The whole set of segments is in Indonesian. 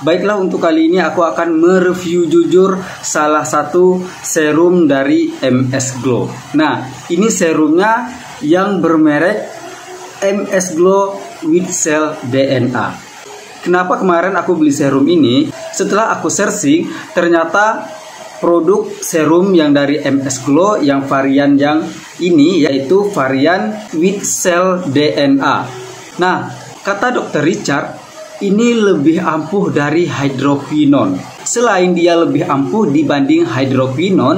Baiklah, untuk kali ini aku akan mereview jujur salah satu serum dari MS Glow. Nah, ini serumnya yang bermerek MS Glow with Cell DNA. Kenapa kemarin aku beli serum ini? Setelah aku searching, ternyata produk serum yang dari MS Glow yang varian yang ini yaitu varian with Cell DNA. Nah, kata Dr. Richard, ini lebih ampuh dari hydroquinone. Selain dia lebih ampuh dibanding hydroquinone,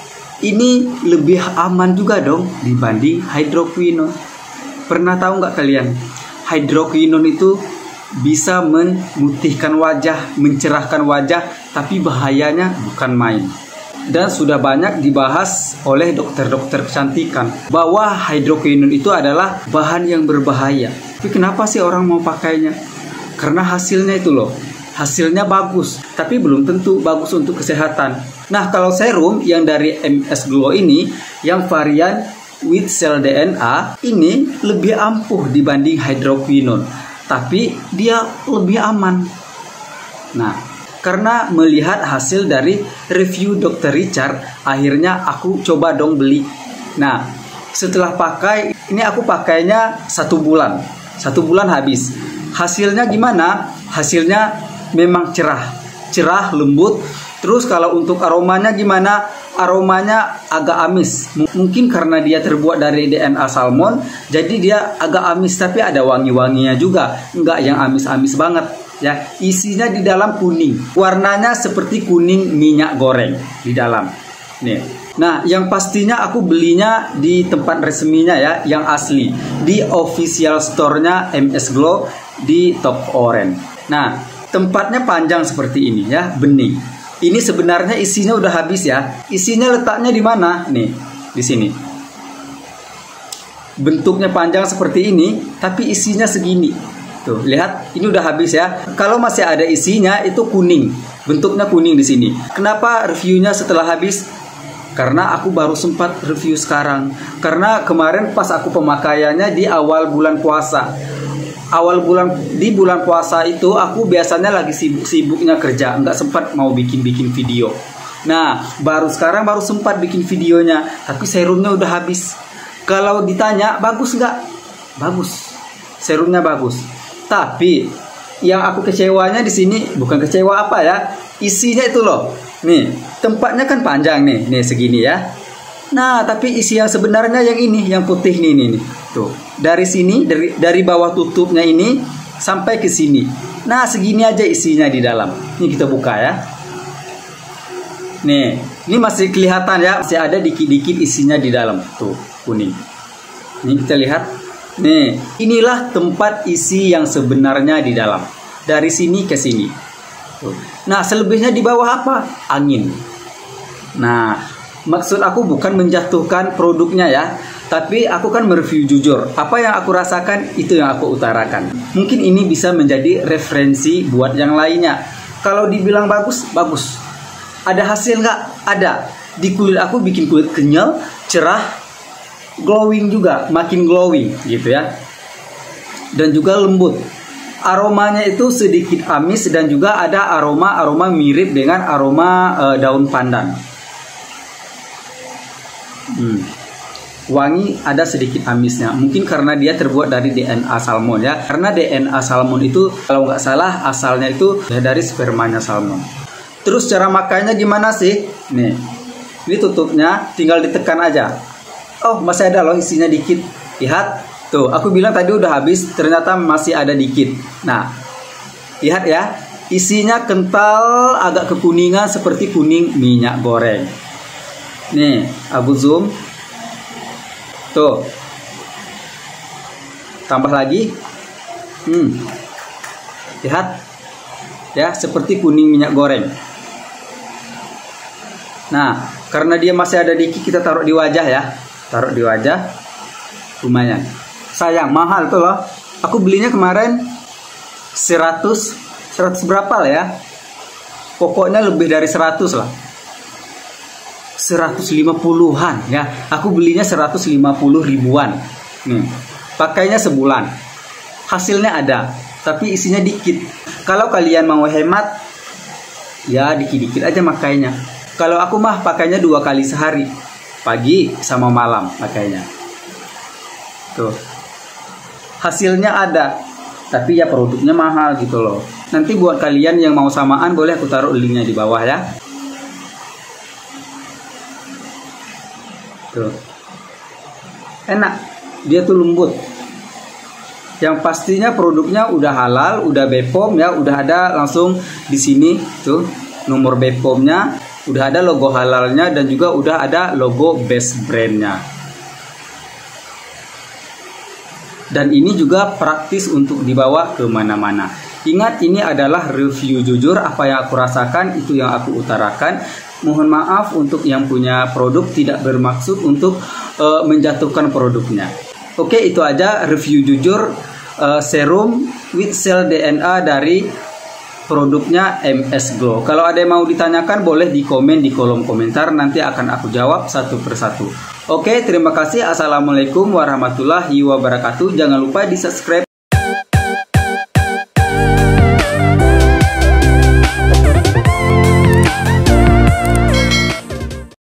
ini lebih aman juga dong dibanding hydroquinone. Pernah tahu nggak kalian? Hydroquinone itu bisa memutihkan wajah, mencerahkan wajah, tapi bahayanya bukan main. Dan sudah banyak dibahas oleh dokter-dokter kecantikan bahwa hydroquinone itu adalah bahan yang berbahaya. Tapi kenapa sih orang mau pakainya? Karena hasilnya itu loh, hasilnya bagus, tapi belum tentu bagus untuk kesehatan. Nah, kalau serum yang dari MS Glow ini, yang varian with Cell DNA, ini lebih ampuh dibanding hydroquinone, tapi dia lebih aman. Nah, karena melihat hasil dari review Dr. Richard, akhirnya aku coba dong beli. Nah, setelah pakai, ini aku pakainya 1 bulan. 1 bulan habis. Hasilnya gimana? Hasilnya memang cerah, lembut. Terus kalau untuk aromanya gimana? Aromanya agak amis. Mungkin karena dia terbuat dari DNA salmon, jadi dia agak amis, tapi ada wangi-wanginya juga. Enggak yang amis-amis banget. Ya, isinya di dalam kuning. Warnanya seperti kuning minyak goreng di dalam. Nih. Nah, yang pastinya aku belinya di tempat resminya ya, yang asli, di official store-nya MS Glow di Top Orange. Nah, tempatnya panjang seperti ini ya, bening. Ini sebenarnya isinya udah habis ya. Isinya letaknya di mana? Nih, di sini. Bentuknya panjang seperti ini, tapi isinya segini. Tuh, lihat, ini udah habis ya. Kalau masih ada isinya itu kuning. Bentuknya kuning di sini. Kenapa reviewnya setelah habis? Karena aku baru sempat review sekarang. Karena kemarin pas aku pemakaiannya di awal bulan puasa. Di bulan puasa itu aku biasanya lagi sibuk-sibuknya kerja, nggak sempat mau bikin video. Nah, baru sekarang baru sempat bikin videonya, tapi serumnya udah habis. Kalau ditanya bagus nggak? Bagus, serumnya bagus. Tapi yang aku kecewanya di sini, bukan kecewa apa ya, isinya itu loh. Nih, tempatnya kan panjang nih segini ya. Nah, tapi isi yang sebenarnya yang ini, yang putih nih. Tuh, dari sini, dari bawah tutupnya ini sampai ke sini. Nah, segini aja isinya di dalam. Ini kita buka ya. Nih, ini masih kelihatan ya, masih ada dikit-dikit isinya di dalam. Tuh, kuning. Ini kita lihat. Nih, inilah tempat isi yang sebenarnya di dalam. Dari sini ke sini. Tuh. Nah, selebihnya di bawah apa? Angin. Nah, maksud aku bukan menjatuhkan produknya ya, tapi aku kan mereview jujur. Apa yang aku rasakan itu yang aku utarakan. Mungkin ini bisa menjadi referensi buat yang lainnya. Kalau dibilang bagus, bagus. Ada hasil nggak? Ada. Di kulit aku bikin kulit kenyal, cerah, glowing juga, makin glowing gitu ya. Dan juga lembut. Aromanya itu sedikit amis dan juga ada aroma mirip dengan aroma daun pandan. Wangi ada sedikit amisnya, mungkin karena dia terbuat dari DNA salmon ya, karena DNA salmon itu kalau nggak salah asalnya itu dari spermanya salmon. Terus cara makainya gimana sih? Nih, ini tutupnya tinggal ditekan aja. Oh, masih ada loh isinya dikit. Lihat, tuh aku bilang tadi udah habis, ternyata masih ada dikit. Nah, lihat ya, isinya kental, agak kekuningan seperti kuning minyak goreng. Nih, aku zoom. Tuh. Tambah lagi. Lihat. Ya, seperti kuning minyak goreng. Nah, karena dia masih ada dikit, kita taruh di wajah ya. Taruh di wajah. Lumayan. Sayang, mahal tuh loh. Aku belinya kemarin 100 berapa lah ya. Pokoknya lebih dari 100 lah. 150-an ya. Aku belinya 150 ribuan. Pakainya sebulan. Hasilnya ada, tapi isinya dikit. Kalau kalian mau hemat, ya dikit-dikit aja makainya. Kalau aku mah pakainya 2 kali sehari, pagi sama malam pakainya. Tuh, hasilnya ada, tapi ya produknya mahal gitu loh. Nanti buat kalian yang mau samaan, boleh aku taruh linknya di bawah ya. Tuh, enak, dia tuh lembut. Yang pastinya produknya udah halal, udah BPOM ya, udah ada langsung di sini tuh nomor BPOM-nya, udah ada logo halalnya, dan juga udah ada logo best brand-nya. Dan ini juga praktis untuk dibawa ke mana-mana. Ingat, ini adalah review jujur, apa yang aku rasakan itu yang aku utarakan. Mohon maaf untuk yang punya produk, tidak bermaksud untuk menjatuhkan produknya. Oke, itu aja review jujur serum with cell DNA dari produknya MS Glow. Kalau ada yang mau ditanyakan, boleh di komen di kolom komentar, nanti akan aku jawab satu persatu. Oke, terima kasih. Assalamualaikum warahmatullahi wabarakatuh. Jangan lupa di subscribe.